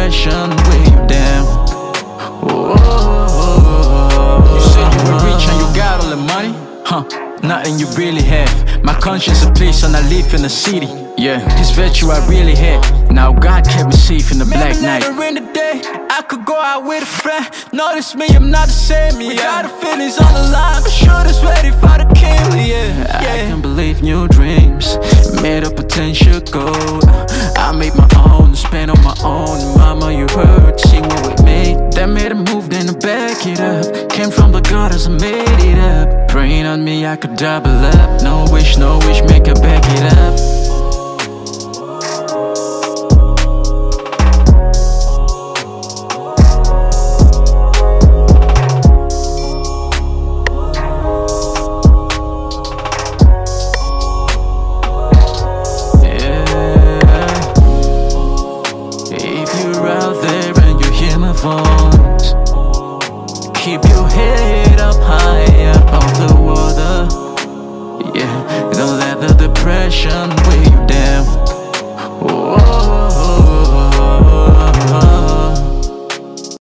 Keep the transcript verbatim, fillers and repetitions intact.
depression weigh you down. Oh, you said you were rich and you got all the money? Huh, nothing you really have. My conscience a place and I live in the city. Yeah, this virtue I really had. Now God kept me safe in the black night. Maybe later in the day, I could go out with a friend. Notice me, I'm not the same. We got the feelings on the line, but shoulders ready for the kill. Yeah, yeah. I can believe new dreams, made a potential goal. I made my own, spent on my own. Mama, you heard, see what we made. That made a move, then I back it up. Came from the gutters, I made it up. Praying on me, I could double up. No wish, no wish, make her back it up.